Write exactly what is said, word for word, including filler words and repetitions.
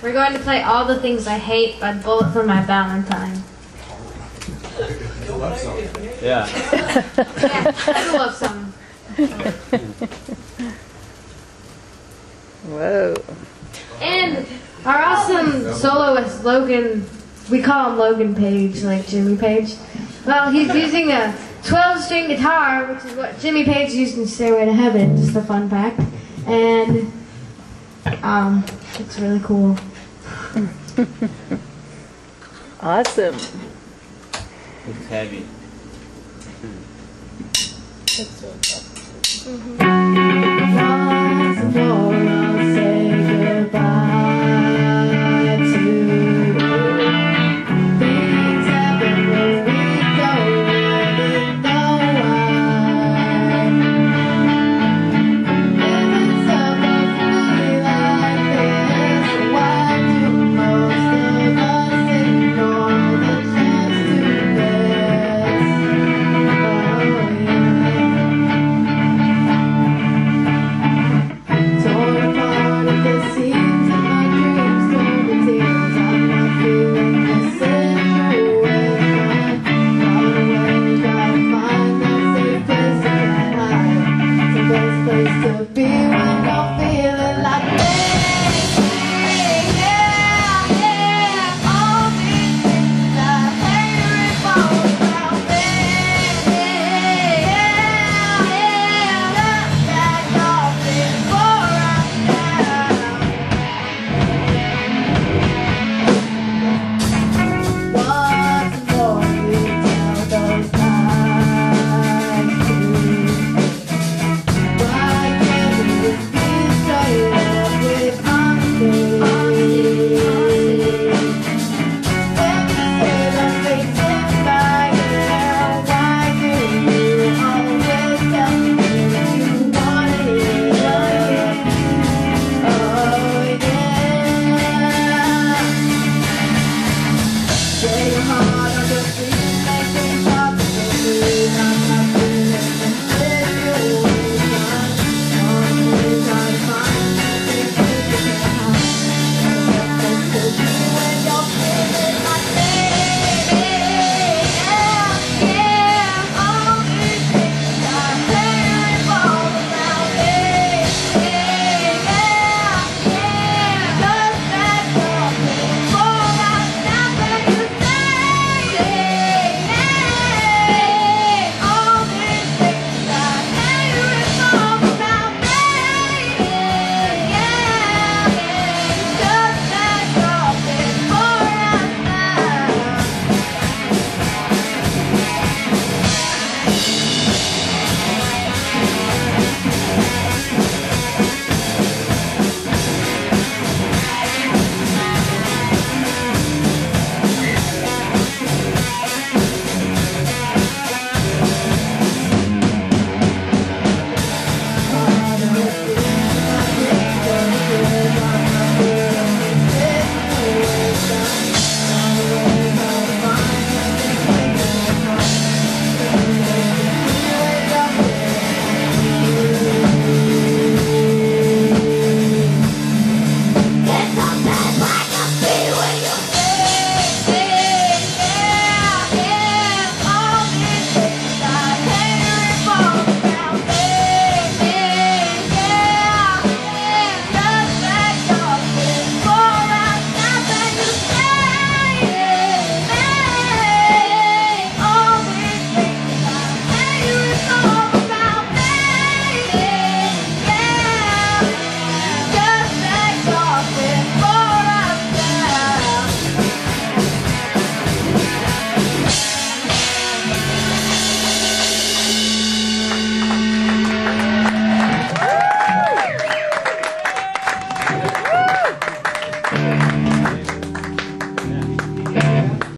We're going to play All the Things I Hate by Bullet for My Valentine. Yeah. Yeah, that's a love song. Whoa. And our awesome soloist, Logan, we call him Logan Page, like Jimmy Page. Well, he's using a twelve string guitar, which is what Jimmy Page used in Stairway to Heaven, just a fun fact. And um, it's really cool. Awesome. It's heavy. Mm-hmm.